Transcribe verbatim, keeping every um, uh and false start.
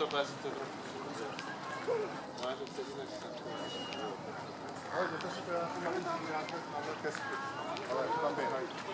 bez to trochu. No, je to celý nechce. Ale to si to já tu malý zvířátek na velké spy, ale tam běhají.